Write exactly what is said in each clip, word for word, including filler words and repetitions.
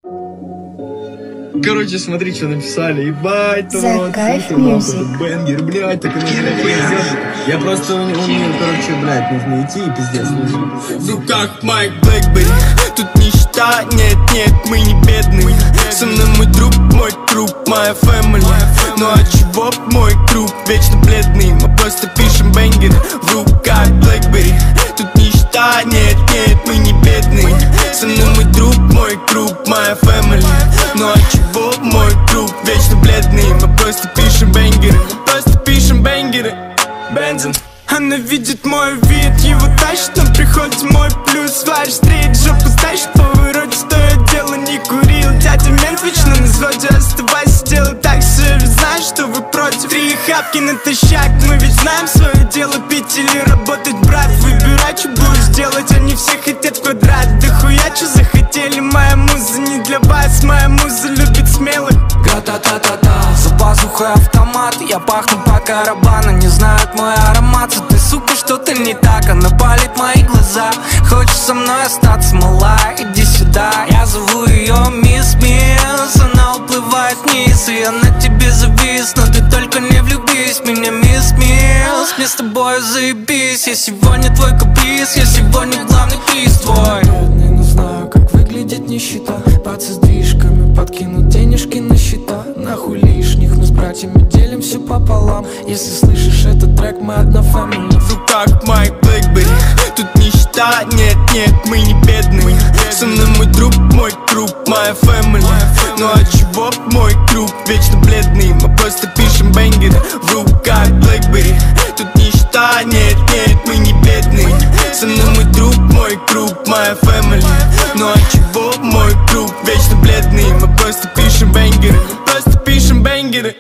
Короче, смотри, что написали. Ебать, The Kayf Music. Бенгер, блядь, так и нужно пиздец. Я просто у нее, короче, блядь, нужно идти и пиздец нужно. В руках Майк Блэкбери. Тут нищета, нет, нет, мы не бедные. Со мной мой друг, мой круг, моя family. Ну а чего мой круг вечно бледный? Мы просто пишем бенгеры. В руках Блэкбери. Тут нищета, нет, нет, мы не бедные. Со мной мой друг, мой круг, моя family. Ну а чего мой круг вечно бледный? Мы просто пишем бенгеры. Мы просто пишем бенгеры. Бензин. Она видит мой вид, его тащит, он приходит в мой плюс. Варишь стрейт, жопу стащит, повороте, что я делаю, не курил. Дядя мент вечно на взводе, оставайся, делай так, все ведь знаешь, что вы против. Три хапки натощак, мы ведь знаем свое дело, пить или работать, брат. Выбирай, что будешь делать, они все хотят в квадрат. Да хуя, что захотели, моя муза не для вас, моя муза любит смелых. Гра-та-та-та-та, за пазухой автомат, я пахну по карабану, не знают мой аромат. Ты, сука, что-то не так, она палит мои глаза. Хочешь со мной остаться, мала, иди сюда. Я зову ее Мисс Мисс, она уплывает вниз, и я на тебе завис. Но ты только не влюбись в меня, Мисс Мисс. Мне с тобой заебись, я сегодня твой каприз, я сегодня главный приз твой. Бедный, но знаю, как выглядит нищета. Пацы с движками подкинут денежки на счета. Нахуй лишних, мы с братьями делим все пополам. Если слышишь этот трек, мы одна фамилия. В руках Майк Блэкбери. Тут нищета, нет, нет, мы не бедные. Со мной мой друг, мой круг, моя family. Ну а чего мой круг вечно бледный? Мы просто пишем бенгеры. В руках Блэкбери. Тут нищета, нет, нет, мы не бедные. Со мной мой друг, мой круг, моя family. Ну а чего мой круг вечно бледный? Мы просто пишем бенгеры. Мы просто пишем бенгеры.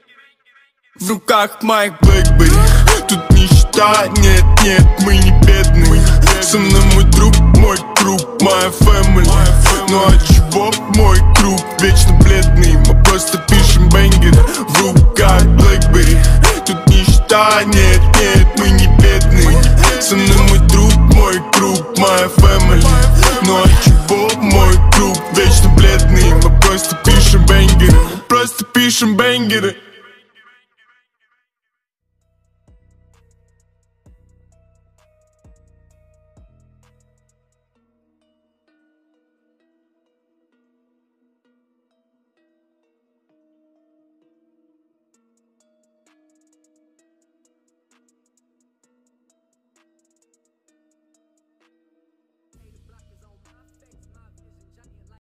В руках Майк Блэкбери. Тут нищета, нет, нет, мы не бедные. Со мной мой друг, мой круг, моя family. Ну а чего мой круг вечно